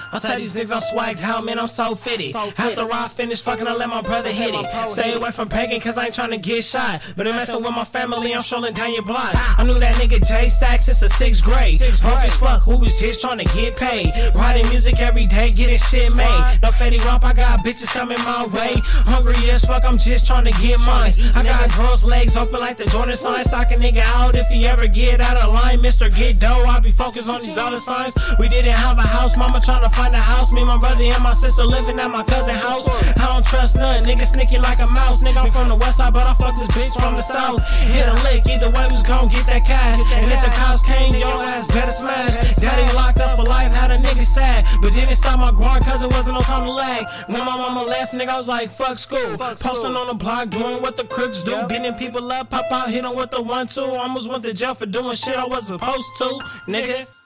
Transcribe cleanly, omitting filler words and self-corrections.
I tell these niggas I'm swagged out, man, I'm so fitted. After I finish fucking, I let my brother hit it. Stay away from pegging, cause I ain't tryna get shot. But in messing with my family, I'm strolling down your block. I knew that nigga J-Stack since the 6th grade. Broke as fuck, who was just tryna get paid. Writing music every day, getting shit made. No fatty romp, I got bitches coming my way. Hungry as fuck, I'm just tryna get mine. I got girls' legs open like the Jordan sign. Sock a nigga out if he ever get out of line. Mr. Get Dough, I be focused on these dollar signs. We didn't have a house, mama tryna find a house. Me, my brother, and my sister living at my cousin's house. I don't trust none, nigga sneaky like a mouse. Nigga, I'm from the west side, but I fuck this bitch from the south. Hit a lick, either way, was gon' get that cash. And if the cops came, your ass better smash. Daddy locked up for life, had a nigga sad. But didn't stop my grind, cause it wasn't no time to lag. When my mama left, nigga, I was like, fuck school. Posting on the block, doing what the crooks do. Beating people up, pop out, hit them with the 1-2. Almost went to jail for doing shit I wasn't supposed to, nigga.